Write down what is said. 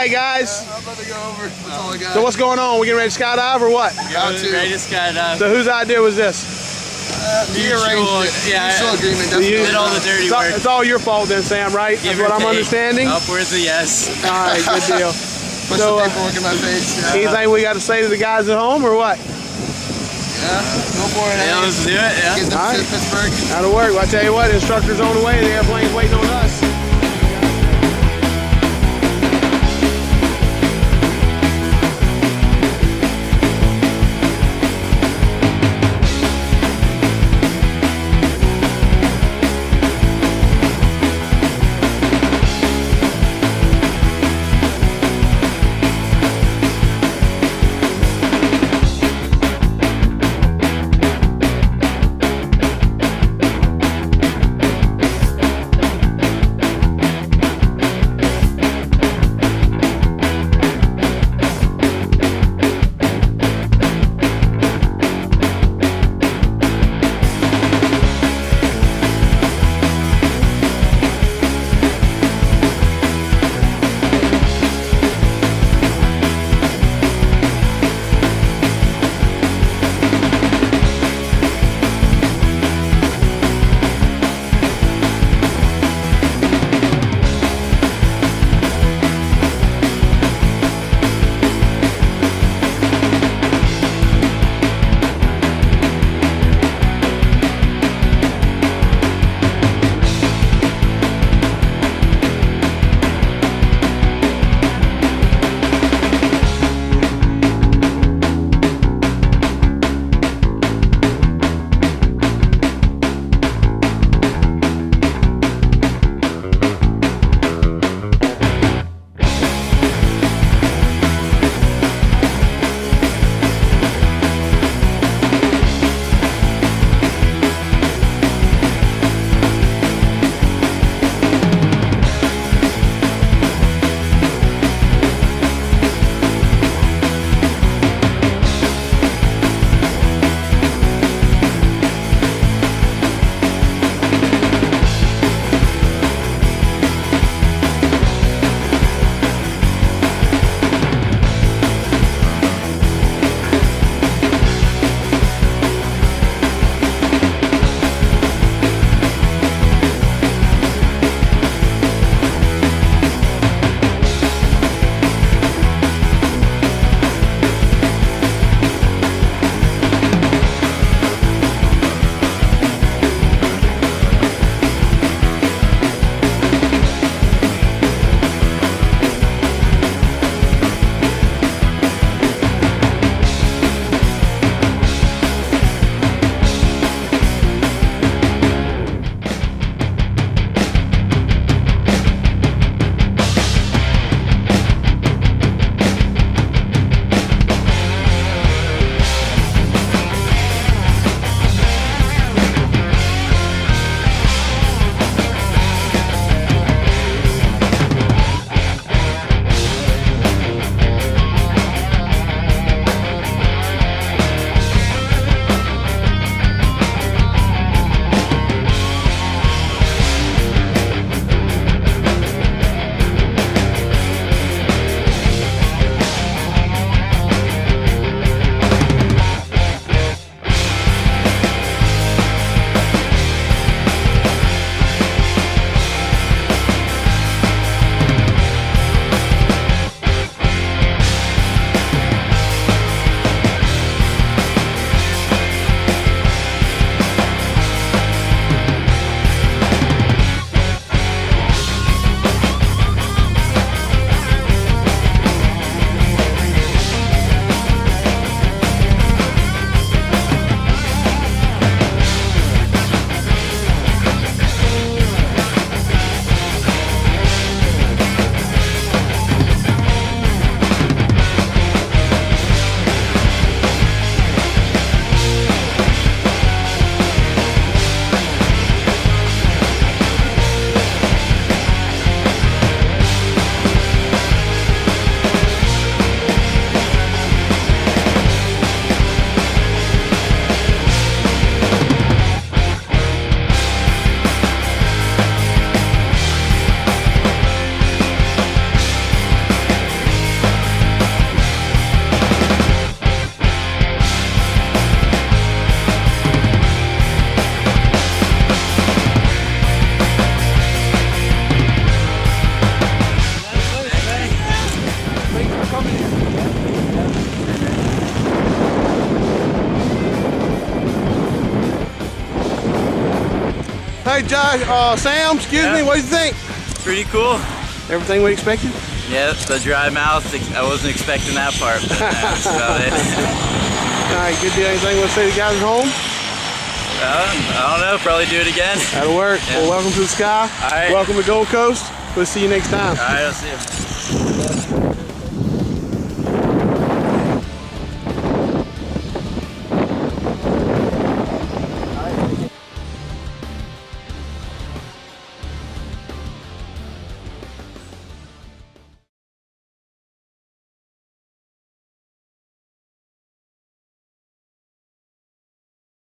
right, guys. I'm about to go over. That's all I got. So what's going on? We getting ready to skydive or what? Ready to skydive. So whose idea was this? We arranged it. Yeah, Mutual agreement. So you did all the dirty work. It's all your fault then, Sam, right? That's what I'm understanding? Upwards of yes. All right, good deal. Push So, the paperwork in my face. Yeah. Anything we got to say to the guys at home or what? Yeah, go for it. Yeah, let's do it. Yeah. Get them All to right. Pittsburgh. That'll work. Well, I tell you what, instructor's on the way. The airplane's waiting on us. Hey, Josh, Sam, excuse me, what do you think? Pretty cool. Everything we expected? Yeah, the dry mouth. I wasn't expecting that part, but that's about it. All right, good deal. Anything we'll say to the guys at home? I don't know. Probably do it again. That'll work. Yeah. Well, welcome to the sky. All right. Welcome to Gold Coast. We'll see you next time. All right, I'll see you.